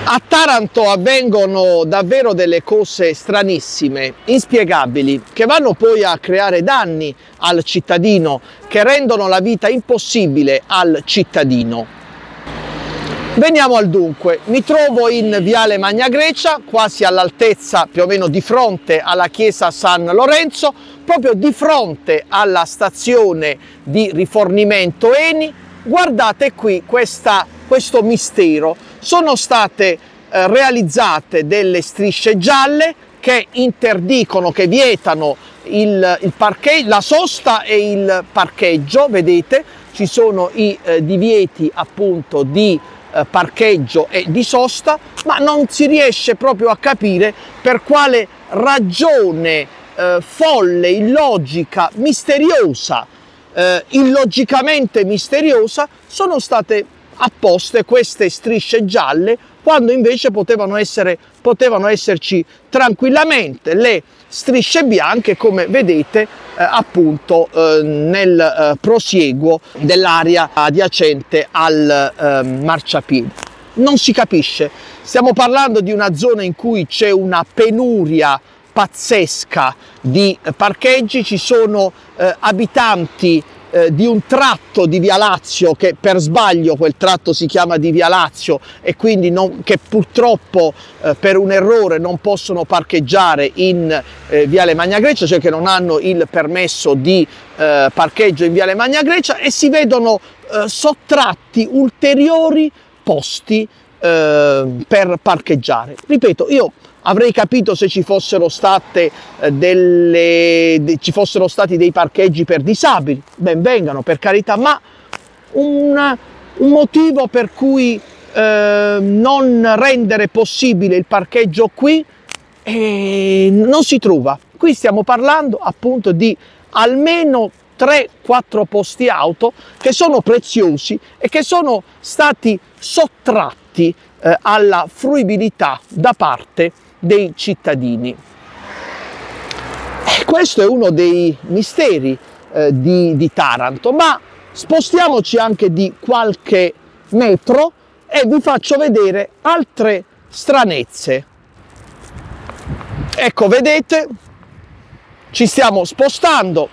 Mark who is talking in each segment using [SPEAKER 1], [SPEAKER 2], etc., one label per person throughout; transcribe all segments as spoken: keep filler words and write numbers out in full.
[SPEAKER 1] A Taranto avvengono davvero delle cose stranissime, inspiegabili, che vanno poi a creare danni al cittadino, che rendono la vita impossibile al cittadino. Veniamo al dunque. Mi trovo in Viale Magna Grecia, quasi all'altezza più o meno di fronte alla chiesa San Lorenzo, proprio di fronte alla stazione di rifornimento Eni. Guardate qui questa, questo mistero. Sono state eh, realizzate delle strisce gialle che interdicono, che vietano il, il parcheggio, la sosta e il parcheggio. Vedete, ci sono i eh, divieti appunto di eh, parcheggio e di sosta, ma non si riesce proprio a capire per quale ragione eh, folle, illogica, misteriosa, eh, illogicamente misteriosa, sono state apposte queste strisce gialle quando invece potevano essere potevano esserci tranquillamente le strisce bianche, come vedete eh, appunto eh, nel eh, prosieguo dell'area adiacente al eh, marciapiede. Non si capisce, stiamo parlando di una zona in cui c'è una penuria pazzesca di parcheggi, ci sono eh, abitanti Eh, di un tratto di Via Lazio, che per sbaglio quel tratto si chiama di Via Lazio e quindi non, che purtroppo eh, per un errore non possono parcheggiare in eh, Viale Magna Grecia, cioè che non hanno il permesso di eh, parcheggio in Viale Magna Grecia, e si vedono eh, sottratti ulteriori posti eh, per parcheggiare. Ripeto, io avrei capito se ci fossero state eh, delle, de, ci fossero stati dei parcheggi per disabili, ben vengano, per carità, ma un, un motivo per cui eh, non rendere possibile il parcheggio qui eh, non si trova. Qui stiamo parlando appunto di almeno tre quattro posti auto che sono preziosi e che sono stati sottratti eh, alla fruibilità da parte dei cittadini. E questo è uno dei misteri eh, di, di Taranto, ma spostiamoci anche di qualche metro e vi faccio vedere altre stranezze. Ecco, vedete, ci stiamo spostando,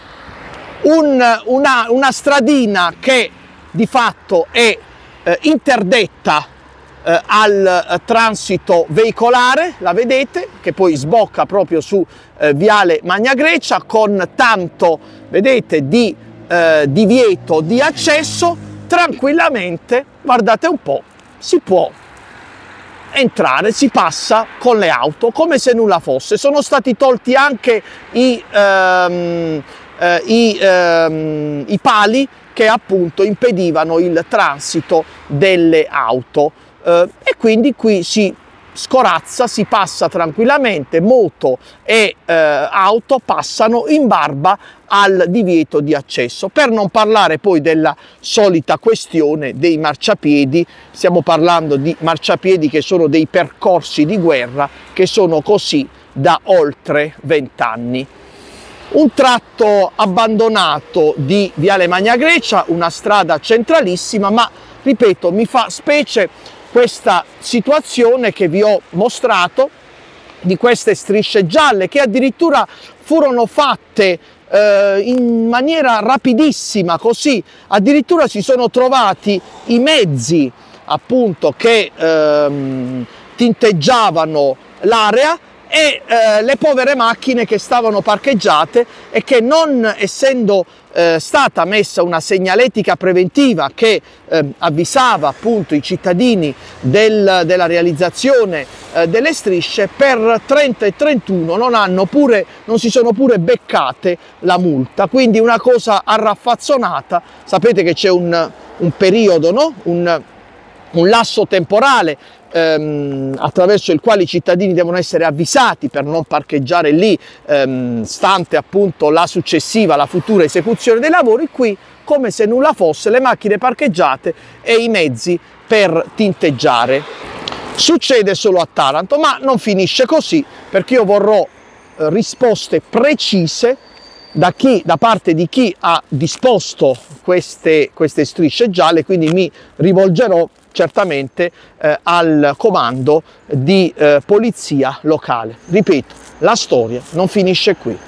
[SPEAKER 1] un, una, una stradina che di fatto è eh, interdetta Eh, al eh, transito veicolare, la vedete, che poi sbocca proprio su eh, Viale Magna Grecia, con tanto, vedete, di eh, divieto di accesso. Tranquillamente, guardate un po', si può entrare, si passa con le auto come se nulla fosse. Sono stati tolti anche i, ehm, eh, i, ehm, i pali che appunto impedivano il transito delle auto. Uh, e quindi qui si scorazza, si passa tranquillamente, moto e uh, auto passano in barba al divieto di accesso, per non parlare poi della solita questione dei marciapiedi. Stiamo parlando di marciapiedi che sono dei percorsi di guerra, che sono così da oltre vent'anni. Un tratto abbandonato di Viale Magna Grecia, una strada centralissima, ma ripeto, mi fa specie questa situazione che vi ho mostrato di queste strisce gialle, che addirittura furono fatte eh, in maniera rapidissima, così addirittura si sono trovati i mezzi appunto che ehm, tinteggiavano l'area e eh, le povere macchine che stavano parcheggiate e che, non essendo eh, stata messa una segnaletica preventiva che eh, avvisava appunto i cittadini del, della realizzazione eh, delle strisce, per trenta e trentuno non hanno pure non si sono pure beccate la multa. Quindi una cosa arraffazzonata. Sapete che c'è un, un periodo, no? un, un lasso temporale Ehm, attraverso il quale i cittadini devono essere avvisati per non parcheggiare lì, ehm, stante appunto la successiva, la futura esecuzione dei lavori. Qui, come se nulla fosse, le macchine parcheggiate e i mezzi per tinteggiare. Succede solo a Taranto, ma non finisce così, perché io vorrò eh, risposte precise da, chi, da parte di chi ha disposto queste, queste strisce gialle, quindi mi rivolgerò certamente eh, al comando di eh, polizia locale. Ripeto, la storia non finisce qui.